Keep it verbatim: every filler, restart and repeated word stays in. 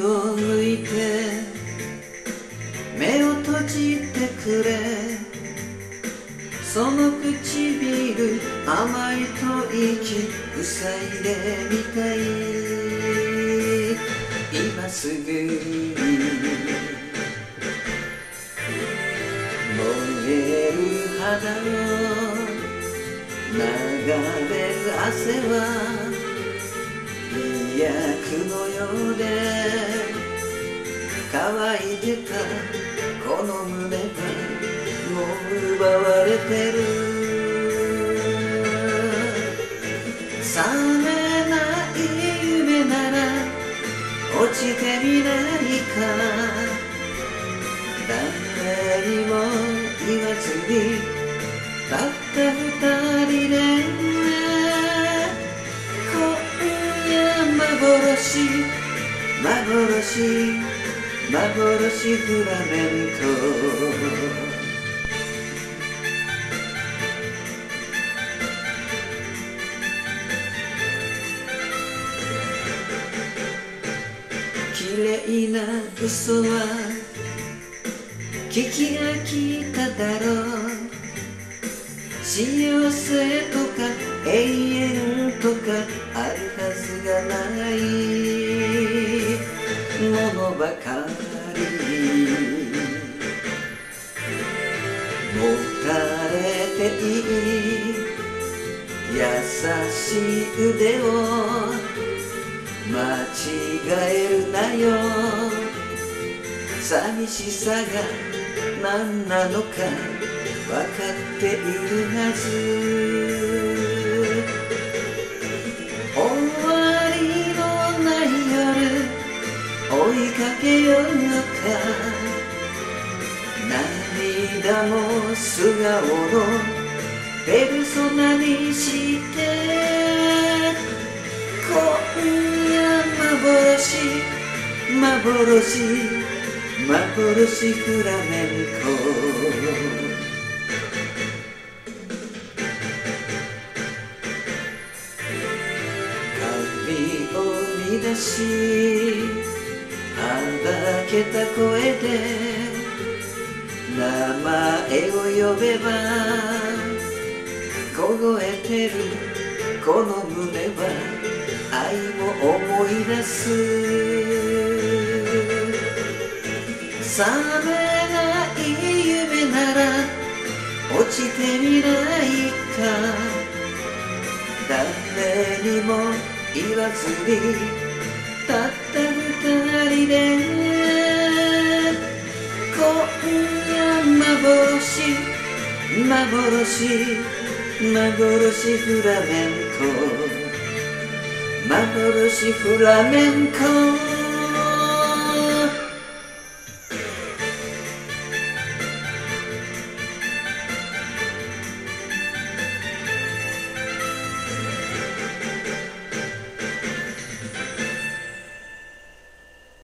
を抜いて目を閉じてくれ、その唇甘いと息塞いでみたい。今すぐに燃える肌を流れる汗は医薬のようで乾いてたこの胸はもう奪われてる。覚めない夢なら落ちてみないか。誰にも言わずにたった二人で今夜幻幻幻フラメンコ。綺麗な嘘は聞き飽きただろう。幸せとか永遠とかあるはずがないものばかり。持たれていい優しい腕を間違えるなよ。寂しさが何なのか分かっているはず。終わりのない夜追いかけようか。涙も素顔のペルソナにして今夜幻幻幻フラメンコ。髪を乱しはだけた声で名前を呼べば凍えてるこの胸は愛を思い出す。覚めない夢なら落ちてみないか。誰にも言わずにたった二人で今夜幻幻幻フラメンコ幻フラメンコ。